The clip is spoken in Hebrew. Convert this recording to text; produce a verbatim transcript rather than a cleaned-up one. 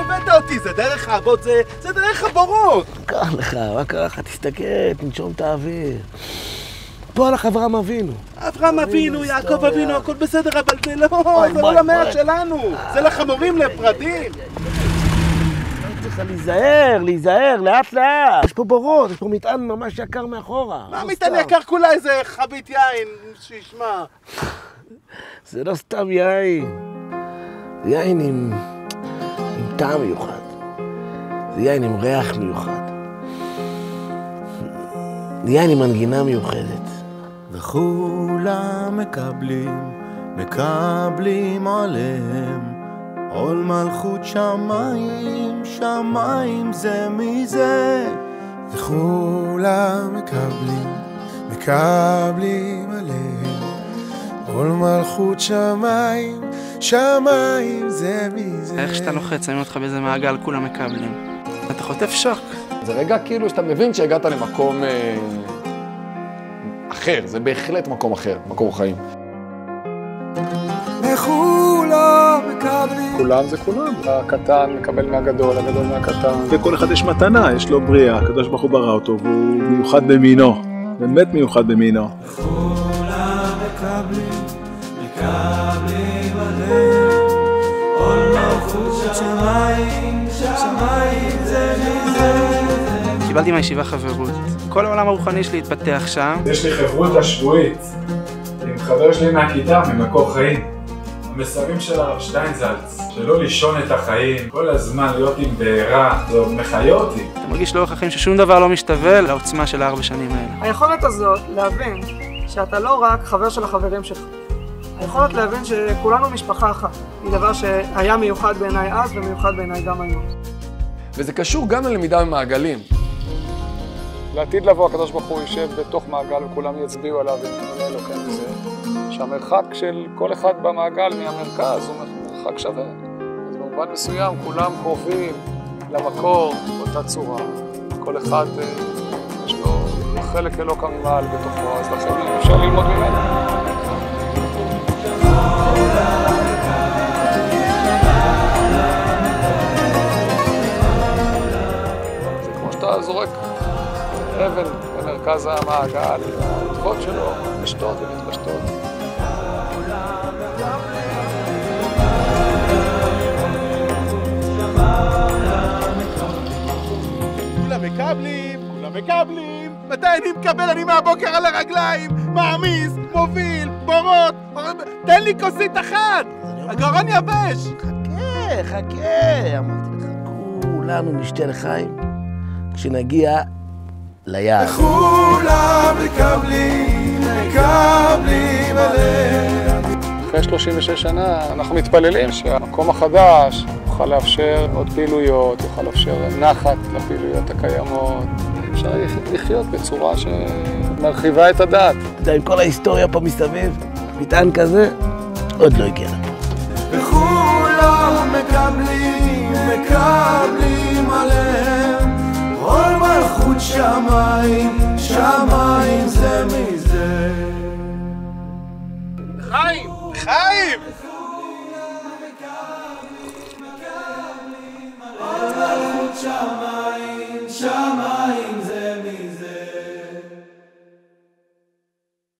הבאת אותי? זה דרך האבות, זה, זה דרך הבורות. קח לך, מה קרה לך? תסתכל, תנשום את האוויר. פה הלך אברהם אבינו. אברהם אבינו, יעקב אבינו, הכל בסדר, אבל זה לא, זה לא למאה שלנו. זה לחמורים לפרדים. צריך להיזהר, להיזהר, לאט לאט. יש פה בורות, יש פה מטען ממש יקר מאחורה. מה מטען יקר? כולה איזה חבית יין, שישמע. זה לא סתם יין. זה יין עם, עם טעם מיוחד. זה יין עם ריח מיוחד. זה יין עם מנגינה מיוחדת. וכולם מקבלים, מקבלים עליהם עול מלכות שמיים, שמיים זה מזה. וכולם מקבלים, מקבלים עליהם עול מלכות שמיים, שמיים זה מזה. איך שאתה לוחץ, שמים אותך באיזה מעגל, כולם מקבלים. אתה חוטף שוק. זה רגע כאילו שאתה מבין שהגעת למקום אה, אחר, זה בהחלט מקום אחר, מקום חיים. וכולם מקבלים. כולם זה כולם. הקטן מקבל מהגדול, הגדול מהקטן. לכל אחד יש מתנה, יש לו בריאה, הקדוש ברוך הוא ברא אותו, והוא מיוחד במינו. באמת מיוחד במינו. וכולם מקבלים, מקבלים עליהם עול מלכות שמיים, שמיים זה מזה. קיבלתי מהישיבה חברות. כל העולם הרוחני שלי התפתח שם. יש לי חברות השבועית עם חבר שלי מהכיתה, ממקור חיים. המסרים של הרב שטיינזלץ, שלא לישון את החיים, כל הזמן להיות עם בעירה, זה מחיה אותי. אתה מרגיש לאורך החיים ששום דבר לא משתווה לעוצמה של הארבע שנים האלה. היכולת הזאת להבין שאתה לא רק חבר של החברים שלך. היכולת להבין שכולנו משפחה אחת, היא דבר שהיה מיוחד בעיניי אז ומיוחד בעיניי גם היום. וזה קשור גם ללמידה במעגלים. לעתיד לבוא הקדוש ברוך הוא יישב בתוך מעגל וכולם יצביעו עליו ונתמלא אלוקים בזה. שהמרחק של כל אחד במעגל מהמרכז הוא מרחק שווה. אז במובן מסוים כולם קרובים למקור באותה צורה. כל אחד יש לו חלק אלוקא ממעל בתוכו, אז לכן אפשר ללמוד ממנו. זה כמו שאתה זורק אבן במרכז המעגל, העקבות שלו משתות ומתפשטות. כולם מקבלים, כולם מקבלים. מתי אני מקבל? אני מהבוקר על הרגליים, מעמיס, מוביל, בורות. תן לי כוסית אחת, הגרון יבש. חכה, חכה. אמרתי לך, כולנו נשתה לחיים כשנגיע ליעד. וכולם מקבלים, מקבלים עליהם. אחרי שלושים ושש שנה אנחנו מתפללים שהמקום החדש יוכל לאפשר עוד פעילויות, יוכל לאפשר נחת לפעילויות הקיימות. אפשר לחיות בצורה שמרחיבה את הדעת. אתה יודע, עם כל ההיסטוריה פה מסביב, מטען כזה, עוד לא הגיע לפה. וכולם מקבלים, מקבלים עליהם עול מלכות שמיים, שמיים זה מזה.